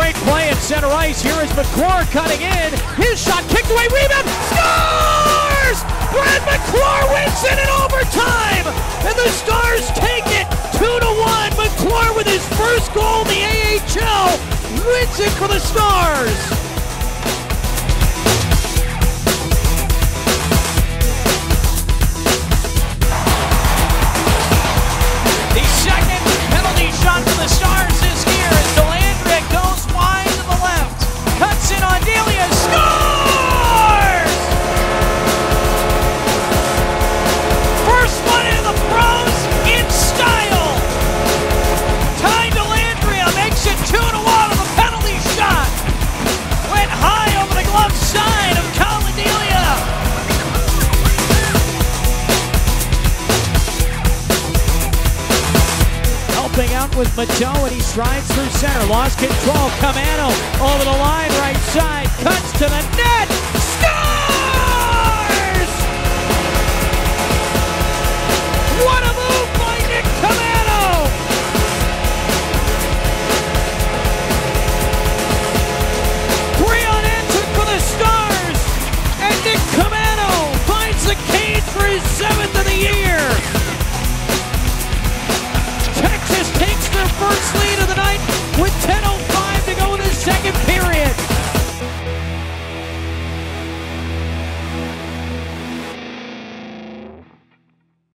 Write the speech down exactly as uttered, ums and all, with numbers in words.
Great play at center ice. Here is McClure cutting in. His shot kicked away. Rebound. Scores! Brad McClure wins it in overtime. And the Stars take it two to one. McClure with his first goal in the A H L wins it for the Stars. The second penalty shot for the Stars is here as Dellandrea goes wide to the left. Cuts in on Delia, scores! First one in the pros in style. Ty Dellandrea makes it two to one on the penalty shot. Went high over the glove side of Colin Delia. Helping out with Mateau, and he strides through center. Lost control. Camano over the line, right side. Cuts to the